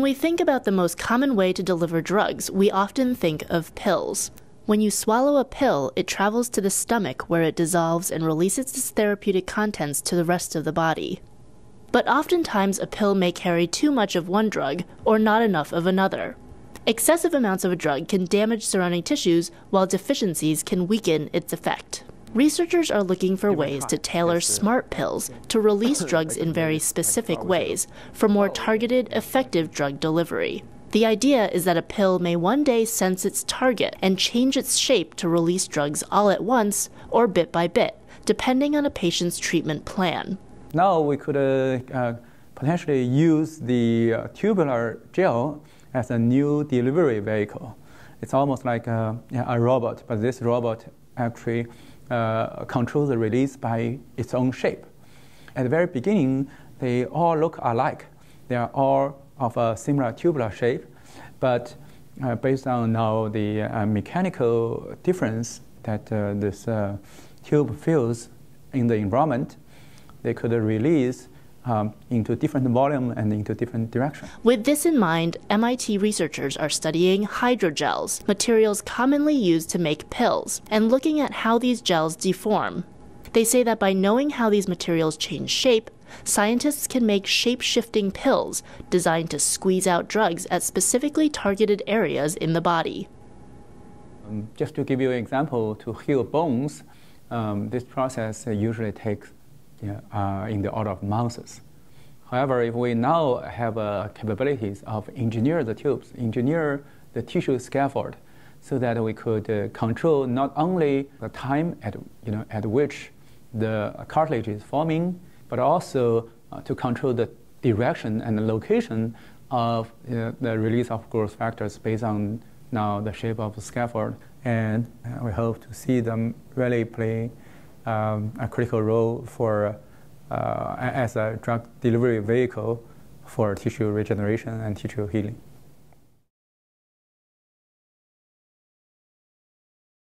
we think about the most common way to deliver drugs, we often think of pills. When you swallow a pill, it travels to the stomach where it dissolves and releases its therapeutic contents to the rest of the body. But oftentimes a pill may carry too much of one drug or not enough of another. Excessive amounts of a drug can damage surrounding tissues, while deficiencies can weaken its effect. Researchers are looking for ways to tailor smart pills to release drugs in very specific ways for more targeted, effective drug delivery. The idea is that a pill may one day sense its target and change its shape to release drugs all at once or bit by bit, depending on a patient's treatment plan. Now we could potentially use the tubular gel as a new delivery vehicle. It's almost like a robot, but this robot actually controls the release by its own shape. At the very beginning, they all look alike. They are all of a similar tubular shape, but based on now the mechanical difference that this tube feels in the environment, they could release into different volume and into different direction. With this in mind, MIT researchers are studying hydrogels, materials commonly used to make pills, and looking at how these gels deform. They say that by knowing how these materials change shape, scientists can make shape-shifting pills designed to squeeze out drugs at specifically targeted areas in the body. Just to give you an example, to heal bones, this process usually takes in the order of months. However, if we now have capabilities of engineer the tubes, engineer the tissue scaffold, so that we could control not only the time at which the cartilage is forming, but also to control the direction and the location of the release of growth factors based on now the shape of the scaffold. And we hope to see them really play a critical role for as a drug delivery vehicle for tissue regeneration and tissue healing.